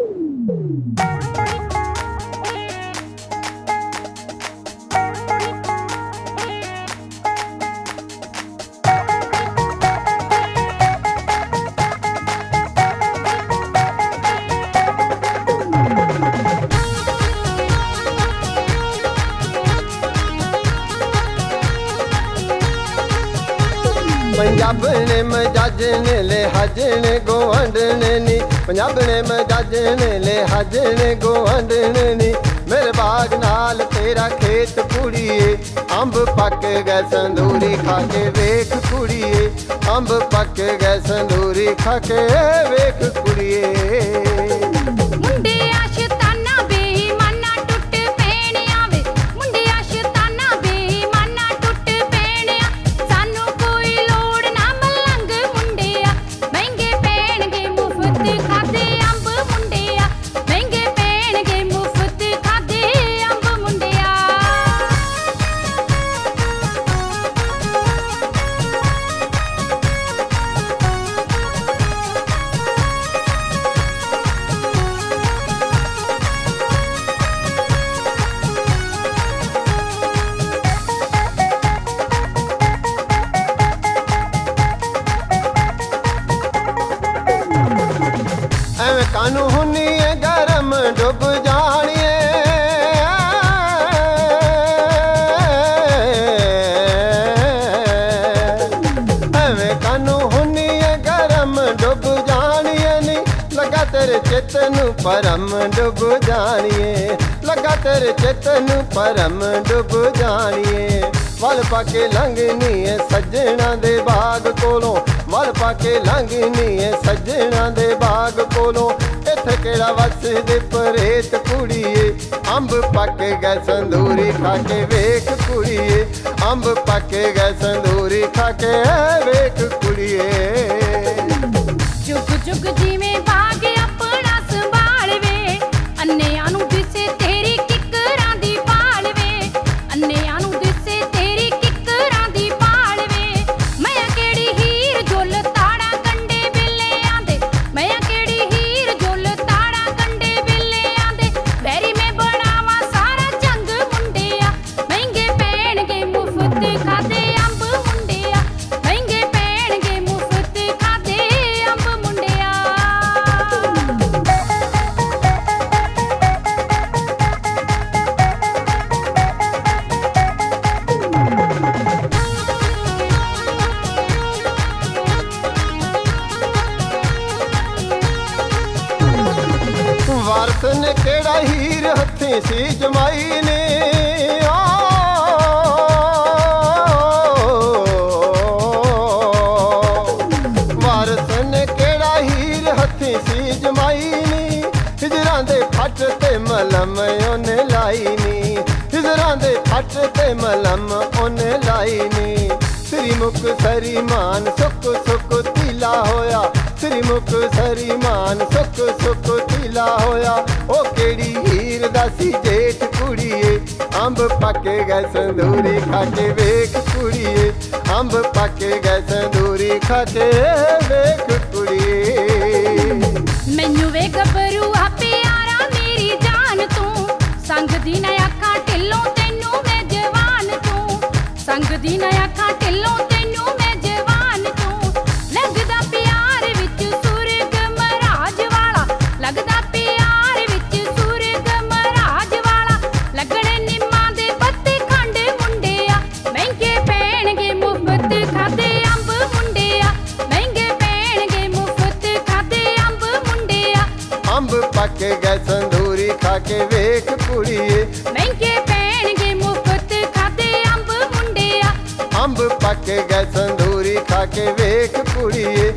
पंजाब ने मजाजने ले हजने गोवंडने नी पंजाब ने मजाजने ले हजने गोवंडने नी मेरे बाग नाल तेरा खेत कुड़िए अंब पक गए संदूरी खा के वेख कुड़िए अंब पक गए संदूरी खा के वेख कुड़िए कानू हुनी गरम डुब जानिए एवें कानू हुनी गरम डुब जानिए नी लगा तेरे चित नू परम डुब जानिए लगा तेरे चित नू परम डुब जानिए वल पाके लंघनी है सजना दे बाग कोलों वल पाके लंघनी है सजना दे बाग कोलों इत्थे केड़ा वस दे परेत कुड़िए अंब पक गए संदूरी खा के वेख कुड़िए अंब पक गए संदूरी खा के वेख कुड़िए जुग जुग जीवे बाग अपना संभाल वे अन्नियां नू दिसे तेरी किकरां दी पाल वे अन्नियां नू दिसे तेरी किकरां दी पाल वे मैं केड़ी हीर जुल ताड़ा कंडे बिल्ले आंदे मैं केड़ी हीर जुल ताड़ा कंडे बिल्ले आंदे बैरी में बनावा सारा जंग मुंडिया महंगे पैणगे मुफ्त खादे अंब मुंडिया महंगे पैणगे मुफ्त खादे अंब मुंडिया वारस ने केड़ा हीर हथी सी जमाई ने वारस ने केड़ा हीर हथी सी जमाई नी हिजरां दे फट ते मलम ओने लाई नी हिजरां दे फट ते मलम ओने लाई नी श्री मुख सरी मान सुख सुख तीला होया श्री मुख सरी मान सुख सुख तीला होया ओ केड़ी हीर दासी जेठ कुड़िए अंब पक गए संदूरी खा के वेख कुड़िए अंब पक गए संदूरी खा के वेख कुड़िए मैनू वे गबरू आ प्यारा मेरी जान तू संग दी ना अखां ढिल्लों तैनू मैं जवान तू संग दी ना अखां ढिल्लों तैनू मैं जवान तू लगदा प्यार विच सुरग महाराज वाला लगदा प्यार विच सुरग महाराज वाला लगणे निम्मां दे पत्ते खंड मुंडिया महंगे पैणगे मुफ्त खादे अंब मुंडिया महंगे पैणगे मुफ्त खादे अंब मुंडिया अंब पक गए संदूरी खा के वेख कुड़िए महंगे पैणगे मुफ्त खादे अंब मुंडिया अंब पक गए संदूरी खा के वेख कुड़िए